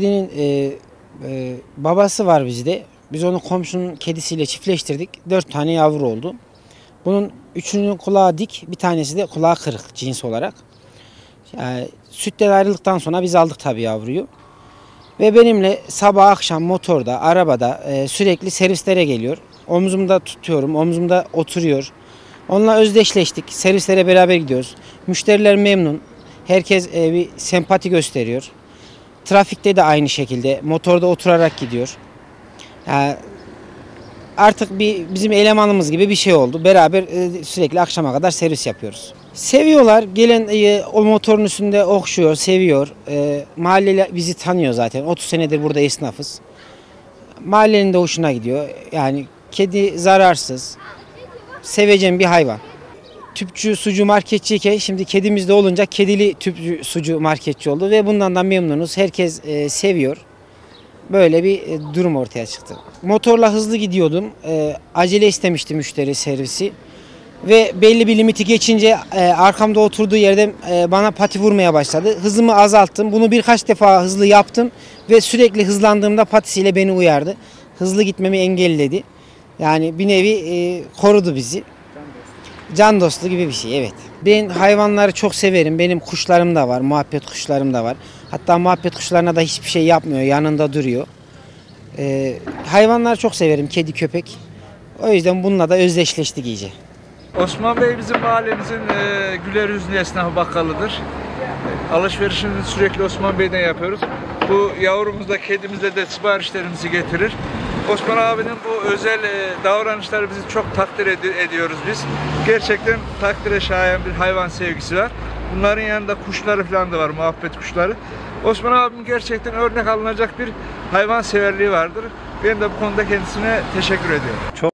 kedinin babası var bizde. Biz onu komşunun kedisiyle çiftleştirdik. 4 tane yavru oldu. Bunun 3'ünün kulağı dik, bir tanesi de kulağı kırık cins olarak. Yani sütten ayrıldıktan sonra biz aldık tabii yavruyu. Ve benimle sabah akşam motorda, arabada sürekli servislere geliyor. Omzumda tutuyorum, omzumda oturuyor. Onunla özdeşleştik. Servislere beraber gidiyoruz. Müşteriler memnun. Herkes bir sempati gösteriyor. Trafikte de aynı şekilde motorda oturarak gidiyor. Yani artık bizim elemanımız gibi bir şey oldu. Beraber sürekli akşama kadar servis yapıyoruz. Seviyorlar. Gelen o motorun üstünde okşuyor, seviyor. Mahalleli bizi tanıyor zaten. 30 senedir burada esnafız. Mahallenin de hoşuna gidiyor. Yani kedi zararsız, sevecen bir hayvan. Tüpçü, sucu, marketçiyken şimdi kedimiz de olunca kedili tüpçü, sucu, marketçi oldu ve bundan da memnunuz. Herkes seviyor. Böyle bir durum ortaya çıktı. Motorla hızlı gidiyordum. Acele istemişti müşteri servisi. Ve belli bir limiti geçince arkamda oturduğu yerde bana pati vurmaya başladı. Hızımı azalttım. Bunu birkaç defa hızlı yaptım ve sürekli hızlandığımda patisiyle beni uyardı. Hızlı gitmemi engelledi. Yani bir nevi korudu bizi. Can dostu gibi bir şey, evet. Ben hayvanları çok severim. Benim kuşlarım da var, muhabbet kuşlarım da var. Hatta muhabbet kuşlarına da hiçbir şey yapmıyor, yanında duruyor. Hayvanları çok severim, kedi, köpek. O yüzden bununla da özdeşleştik iyice. Osman Bey bizim mahallemizin güler yüzlü esnafı bakkalıdır. Alışverişimizi sürekli Osman Bey'den yapıyoruz. Bu yavrumuzla, kedimizle de siparişlerimizi getirir. Osman abinin bu özel davranışları bizi çok takdir ediyoruz biz. Gerçekten takdire şayan bir hayvan sevgisi var. Bunların yanında kuşları falan da var, muhabbet kuşları. Osman abim gerçekten örnek alınacak bir hayvan severliği vardır. Ben de bu konuda kendisine teşekkür ediyorum.